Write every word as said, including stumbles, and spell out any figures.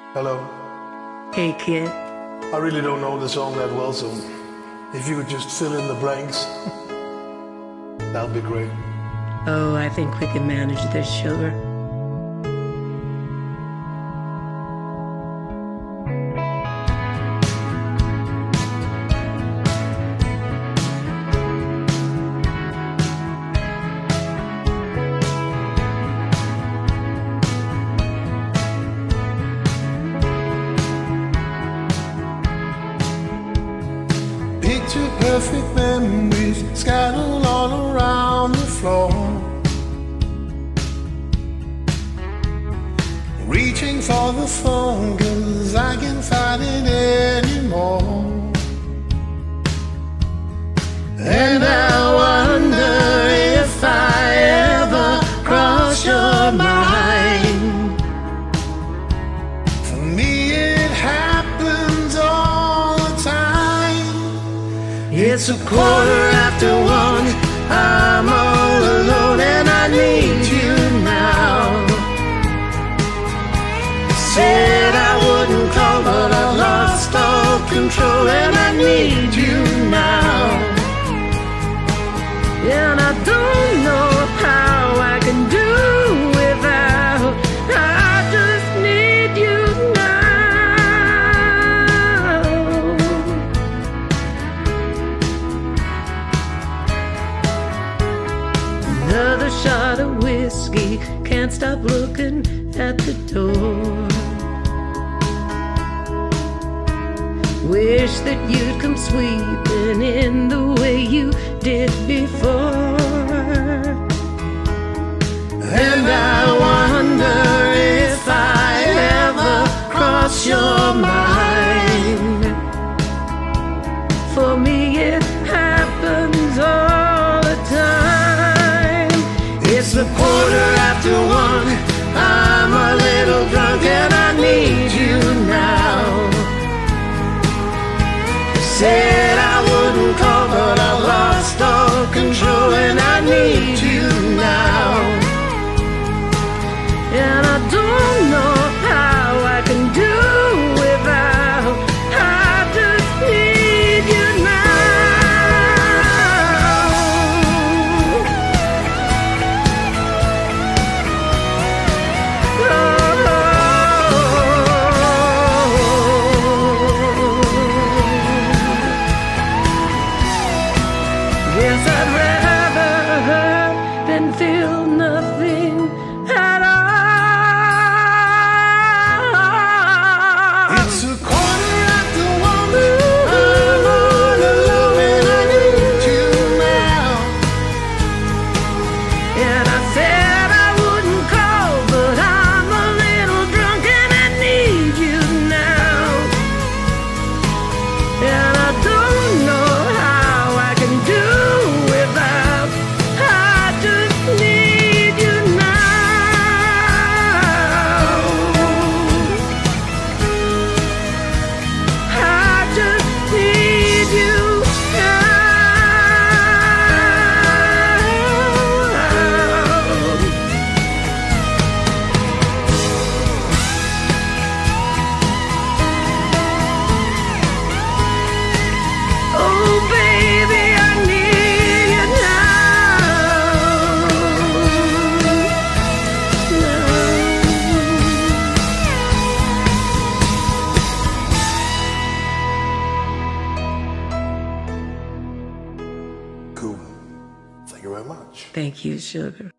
Hello. Hey, kid. I really don't know the song that well, so if you could just fill in the blanks, that'd be great. Oh, I think we can manage this, sugar. Picture perfect memories scattered all around the floor, reaching for the phone cause I can't find it anymore. And I wonder if I ever cross your mind. For me it happens all the time. It's a quarter after one, I'm all alone and I need you now. Said I wouldn't call but I lost all control and I need you now. And I don't know how I can do without. I just need you now. Another shot of whiskey, can't stop looking at the door. Wish that you'd come sweeping in the way you did before. And I wonder if I ever cross your mind. For me it happens all the time. It's a quarter after one, I'm a little drunk and I need you now. Said I wouldn't call but I lost all control and I need you now. And I don't know how I can do without. I just need you now. Guess I'd rather hurt than feel nothing at all. It's a quarter after one, I'm all alone and I need you now. And I said I wouldn't call, but I'm a little drunk and I need you now. And I don't know how I can do without. I just need you now. I just need you now. Oh baby, I need you now. Cool. Thank you very much. Thank you, sugar.